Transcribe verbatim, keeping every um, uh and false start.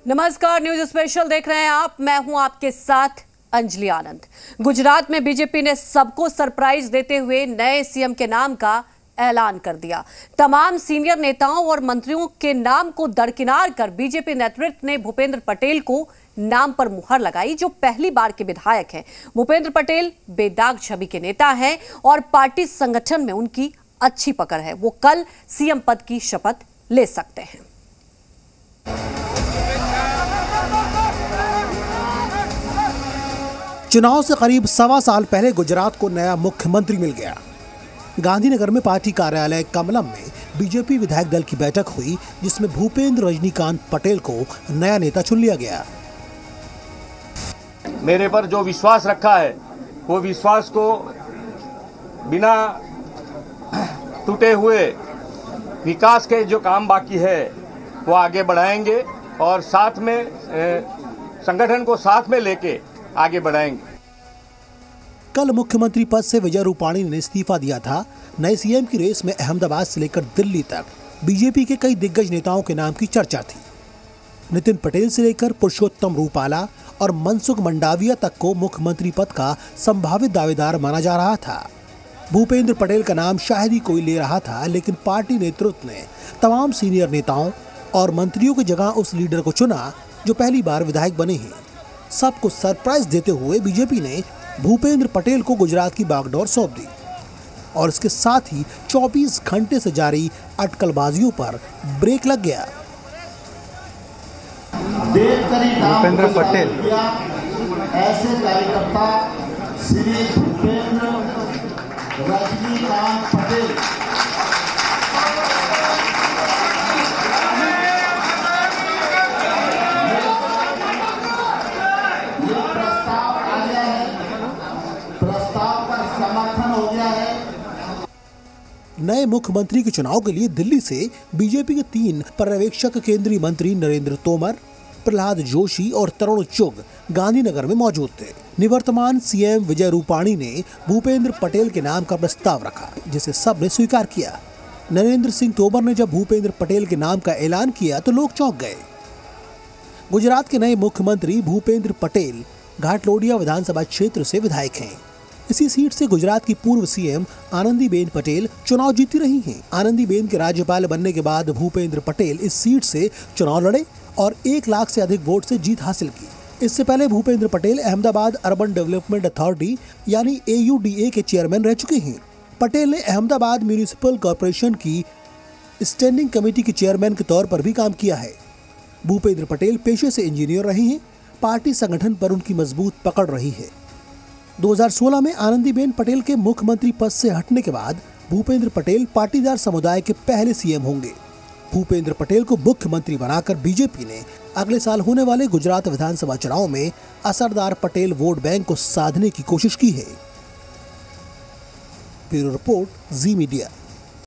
नमस्कार, news special देख रहे हैं आप। मैं हूं आपके साथ अंजलि आनंद। गुजरात में बीजेपी ने सबको सरप्राइज देते हुए नए सीएम के नाम का ऐलान कर दिया। तमाम सीनियर नेताओं और मंत्रियों के नाम को दरकिनार कर बीजेपी नेतृत्व ने भूपेंद्र पटेल को नाम पर मुहर लगाई, जो पहली बार के विधायक हैं। भूपेंद्र पटेल बेदाग छवि के नेता हैं और पार्टी संगठन में उनकी अच्छी पकड़ है। वो कल सीएम पद की शपथ ले सकते हैं। चुनाव से करीब सवा साल पहले गुजरात को नया मुख्यमंत्री मिल गया। गांधीनगर में पार्टी कार्यालय कमलम में बीजेपी विधायक दल की बैठक हुई, जिसमें भूपेंद्र रजनीकांत पटेल को नया नेता चुन लिया गया। मेरे पर जो विश्वास रखा है, वो विश्वास को बिना टूटे हुए विकास के जो काम बाकी है वो आगे बढ़ाएंगे और साथ में संगठन को साथ में लेके आगे बढ़ाएंगे। कल मुख्यमंत्री पद से विजय रूपाणी ने इस्तीफा दिया था। नए सीएम की रेस में अहमदाबाद से लेकर दिल्ली तक बीजेपी के कई दिग्गज नेताओं के नाम की चर्चा थी। नितिन पटेल से लेकर पुरुषोत्तम रूपाला और मनसुख मंडाविया तक को मुख्यमंत्री पद का संभावित दावेदार माना जा रहा था। भूपेंद्र पटेल का नाम शायद ही कोई ले रहा था, लेकिन पार्टी नेतृत्व ने तमाम सीनियर नेताओं और मंत्रियों की जगह उस लीडर को चुना जो पहली बार विधायक बने हैं। सबको सरप्राइज देते हुए बीजेपी ने भूपेंद्र पटेल को गुजरात की बागडोर सौंप दी और इसके साथ ही चौबीस घंटे से जारी अटकलबाजियों पर ब्रेक लग गया। भूपेंद्र पटेल ऐसे कार्यकर्ता श्री भूपेंद्र रजनीकांत पटेल नए मुख्यमंत्री के चुनाव के लिए दिल्ली से बीजेपी के तीन पर्यवेक्षक केंद्रीय मंत्री नरेंद्र तोमर, प्रहलाद जोशी और तरुण चुग गांधीनगर में मौजूद थे। निवर्तमान सीएम विजय रूपाणी ने भूपेंद्र पटेल के नाम का प्रस्ताव रखा, जिसे सबने स्वीकार किया। नरेंद्र सिंह तोमर ने जब भूपेंद्र पटेल के नाम का ऐलान किया तो लोग चौंक गए। गुजरात के नए मुख्यमंत्री भूपेंद्र पटेल घाटलोडिया विधानसभा क्षेत्र से विधायक हैं। इसी सीट से गुजरात की पूर्व सीएम आनंदीबेन पटेल चुनाव जीती रही हैं। आनंदीबेन के राज्यपाल बनने के बाद भूपेंद्र पटेल इस सीट से चुनाव लड़े और एक लाख से अधिक वोट से जीत हासिल की। इससे पहले Bhupendra Patel Ahmedabad urban development authority यानी ए यू डी ए के चेयरमैन रह चुके हैं। पटेल ने अहमदाबाद म्यूनिसिपल कॉरपोरेशन की स्टैंडिंग कमेटी के चेयरमैन के तौर पर भी काम किया है। भूपेंद्र पटेल पेशे से इंजीनियर रहे हैं। पार्टी संगठन पर उनकी मजबूत पकड़ रही है। दो हज़ार सोलह में आनंदीबेन पटेल के मुख्यमंत्री पद से हटने के बाद भूपेंद्र पटेल पाटीदार समुदाय के पहले सीएम होंगे। भूपेंद्र पटेल को मुख्यमंत्री बनाकर बीजेपी ने अगले साल होने वाले गुजरात विधानसभा चुनाव में असरदार पटेल वोट बैंक को साधने की कोशिश की है। Bureau report, Zee media.